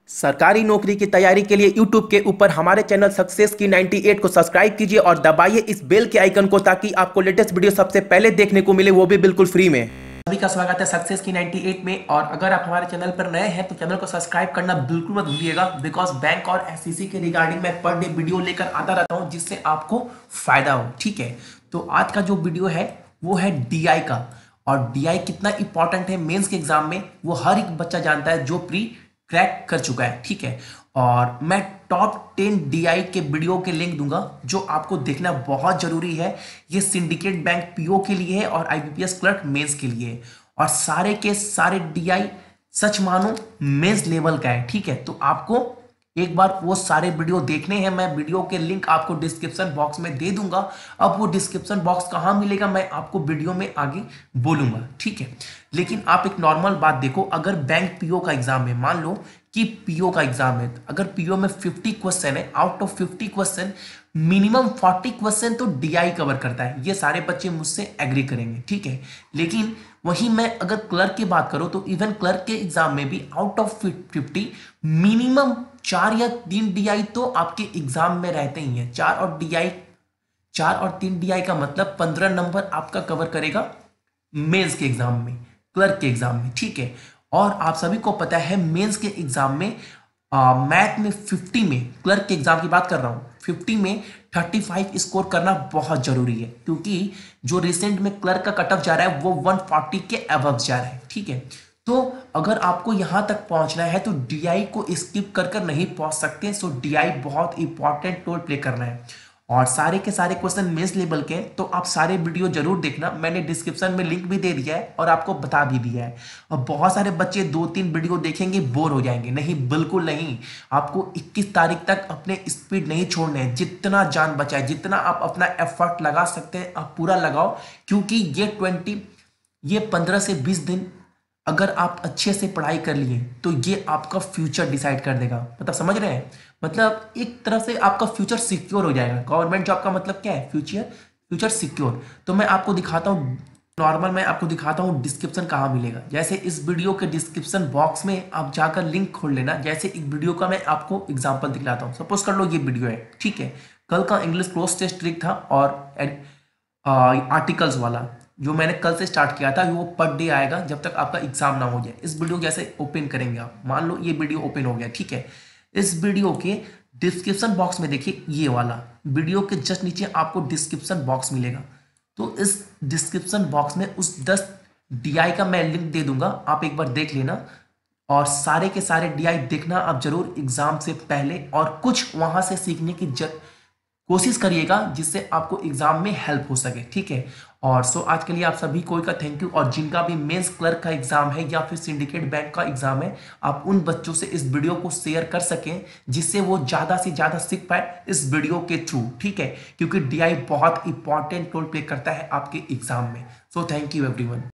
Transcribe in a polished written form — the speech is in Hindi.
सरकारी नौकरी की तैयारी के लिए YouTube के ऊपर हमारे चैनल सक्सेस की 98 को सब्सक्राइब कीजिए और दबाइए इस बेल के आइकन को ताकि आपको लेटेस्ट वीडियो सबसे पहले देखने को मिले, वो भी बिल्कुल फ्री में। सभी का स्वागत है सक्सेस की 98 में। और अगर आप हमारे चैनल पर नए हैं तो चैनल को सब्सक्राइब करना बिल्कुल मत भूलिएगा, बिकॉज बैंक और एससीसी के रिगार्डिंग मैं पर डे वीडियो लेकर आता रहता हूं जिससे आपको फायदा हो। ठीक है, तो आज का जो वीडियो है वो है डीआई का। और डीआई कितना इंपॉर्टेंट है मेंस के एग्जाम में वो हर एक बच्चा जानता है जो प्री क्रैक कर चुका है। ठीक है, और मैं टॉप 10 डीआई के वीडियो के लिंक दूंगा जो आपको देखना बहुत जरूरी है। ये सिंडिकेट बैंक पीओ के लिए है और आईबीपीएस क्लर्क मेंस के लिए है। और सारे के सारे डीआई सच मानो मेंस लेवल का है। ठीक है, तो आपको एक बार वो सारे वीडियो देखने हैं। मैं वीडियो के लिंक आपको डिस्क्रिप्शन बॉक्स में दे दूंगा। अब वो डिस्क्रिप्शन बॉक्स कहाँ मिलेगा मैं आपको वीडियो में आगे बोलूंगा। ठीक है, लेकिन आप एक नॉर्मल बात देखो, अगर बैंक पीओ का एग्जाम है, मान लो कि पीओ का एग्जाम है, अगर पीओ में 50 क्वेश्चन है, out of 50 question minimum 40 question तो डीआई कवर करता है। ये सारे बच्चे मुझसे एग्री करेंगे। ठीक है, लेकिन वहीं मैं अगर क्लर्क की बात करूं तो इवन क्लर्क के एग्जाम में भी आउट ऑफ 50 मिनिमम 4 या 3 डीआई तो आपके एग्जाम में रहते ही हैं। 4 और 3 डीआई का मतलब 15 नंबर आपका कवर करेगा मेंस के एग्जाम में, क्लर्क के एग्जाम में। ठीक है, और आप सभी को पता है मेंस के एग्जाम में मैथ में 50 में, क्लर्क के एग्जाम की बात कर रहा हूं, 50 में 35 स्कोर करना बहुत जरूरी है, क्योंकि जो रिसेंट में क्लर्क का कट ऑफ जा रहा है वो 140 के अबव जा रहा है। ठीक है, तो अगर आपको यहां तक पहुंचना है तो डीआई को स्किप कर नहीं पहुंच सकते। सो डीआई बहुत इंपॉर्टेंट रोल प्ले करना है। और सारे के सारे क्वेश्चन मेंस लेवल के, तो आप सारे वीडियो जरूर देखना। मैंने डिस्क्रिप्शन में लिंक भी दे दिया है और आपको बता भी दिया है। और बहुत सारे बच्चे 2-3 वीडियो देखेंगे बोर हो जाएंगे। नहीं, बिल्कुल नहीं। आपको 21 तारीख तक अपने स्पीड नहीं छोड़ने हैं। जितना जान बचाए, जितना आप अपना एफर्ट लगा सकते हैं आप पूरा लगाओ, क्योंकि ये 15 से 20 दिन अगर आप अच्छे से पढ़ाई कर लिए तो ये आपका फ्यूचर डिसाइड कर देगा। मतलब समझ रहे हैं, मतलब एक तरह से आपका फ्यूचर सिक्योर हो जाएगा। गवर्नमेंट जॉब का मतलब क्या है? Future secure. तो मैं आपको दिखाता हूँ, नॉर्मल मैं आपको दिखाता हूँ डिस्क्रिप्शन कहाँ मिलेगा। जैसे इस वीडियो के डिस्क्रिप्शन बॉक्स में आप जाकर लिंक खोल लेना। जैसे एक वीडियो का मैं आपको एग्जाम्पल दिखलाता हूँ। सपोज कर लो ये वीडियो है। ठीक है, कल का इंग्लिश क्लोज टेस्ट ट्रिक था और आर्टिकल्स वाला जो मैंने कल से स्टार्ट किया था वो पर डे आएगा जब तक आपका एग्जाम ना हो जाए। इस वीडियो जैसे ओपन करेंगे आप, मान लो ये वीडियो ओपन हो गया। ठीक है, इस वीडियो के डिस्क्रिप्शन बॉक्स में देखिए, ये वाला वीडियो के जस्ट नीचे आपको डिस्क्रिप्शन बॉक्स मिलेगा। तो इस डिस्क्रिप्शन बॉक्स में उस 10 डीआई का मैं लिंक दे दूंगा, आप एक बार देख लेना। और सारे के सारे डीआई देखना आप जरूर एग्जाम से पहले, और कुछ वहां से सीखने की कोशिश करिएगा जिससे आपको एग्जाम में हेल्प हो सके। ठीक है, और सो आज के लिए आप सभी को का थैंक यू। और जिनका भी मेंस क्लर्क का एग्जाम है या फिर सिंडिकेट बैंक का एग्जाम है, आप उन बच्चों से इस वीडियो को शेयर कर सकें जिससे वो ज़्यादा से ज़्यादा सीख पाए इस वीडियो के थ्रू। ठीक है, क्योंकि डीआई बहुत इंपॉर्टेंट रोल प्ले करता है आपके एग्जाम में। So thank you everyone.